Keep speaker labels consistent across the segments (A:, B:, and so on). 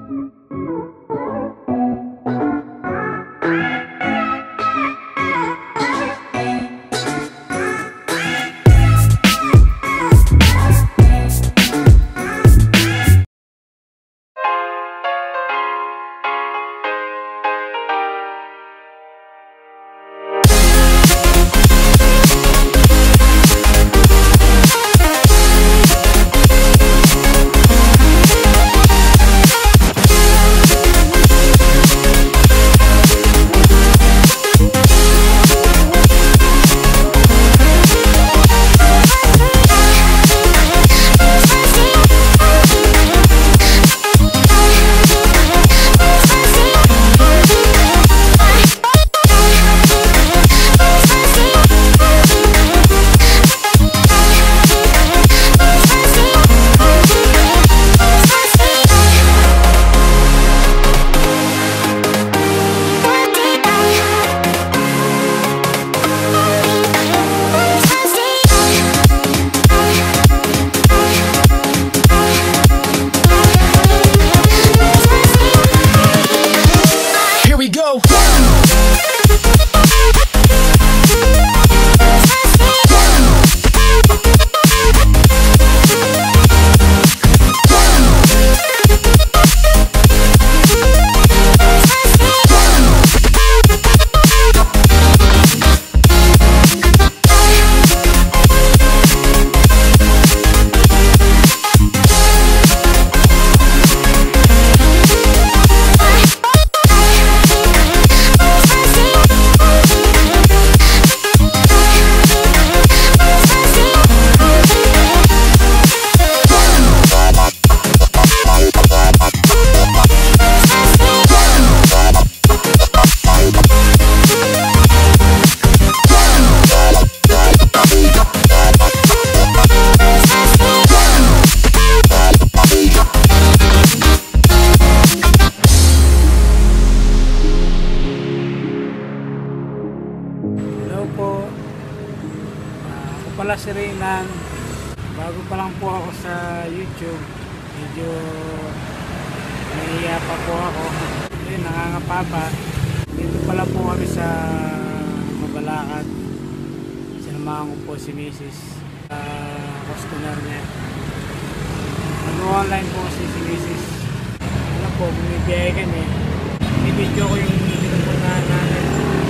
A: pala si Reynan. Bago pa lang po ako sa YouTube. Medyo nahiya pa po ako. Ayun, nangangapa pa. Dito pala po kami sa Mabalacat. Sinamahan ko po si Mrs. Customer niya. Nag-online po kasi si Mrs. Alam po, bumibiyay kami. Binibidyo ko yung pinupuntahan namin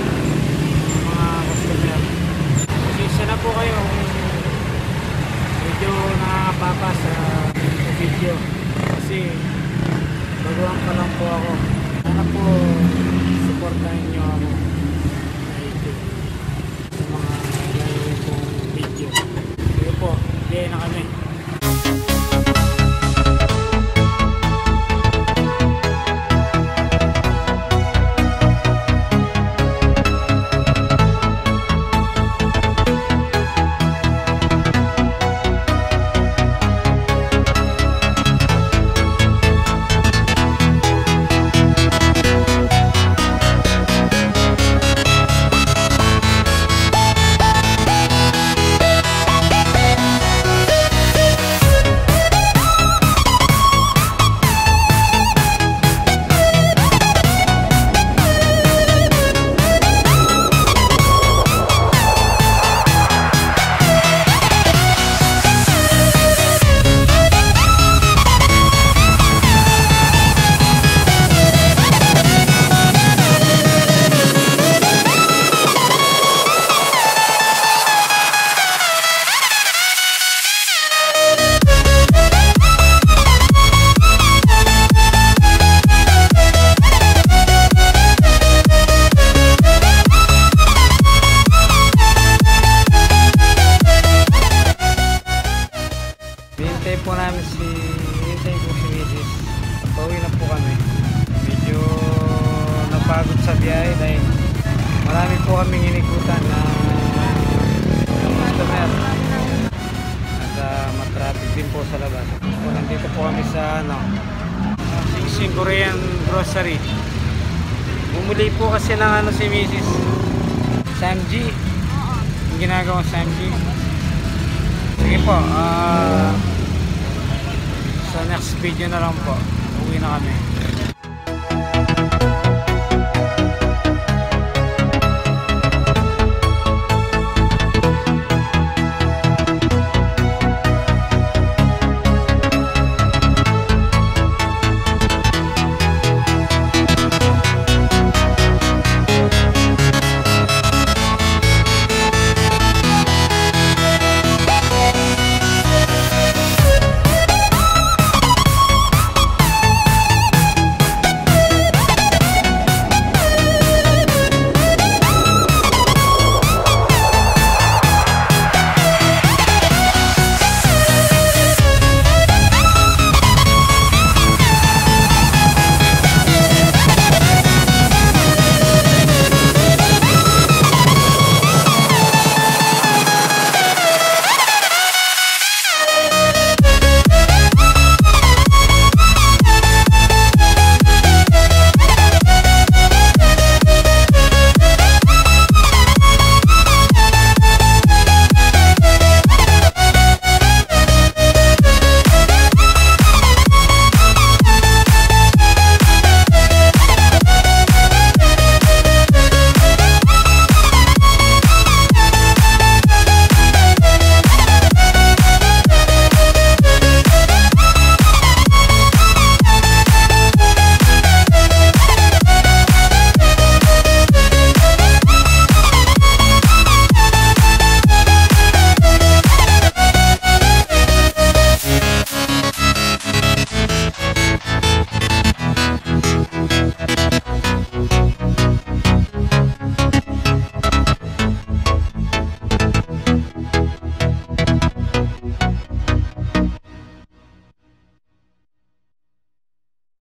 A: mga customer. Pasensya na po kayo kung medyo nakakapapa sa video kasi baguhan pa lang po ako. Sana po supportahin nyo ako sa YouTube sa mga gagawin kong video. Sige po, biyay na kami. Hintay po si Mrs. Pauwi na po kami. Medyo napagod sa biyahe dahil marami po kaming inikutan na customer at matraffic din po sa labas. So, nandito po kami sa Sing Korean Grocery. Bumuli po kasi ng si Mrs. Samji. Yung ginagawang Samji. Sige po, sa next video na lang po. Uwi na kami.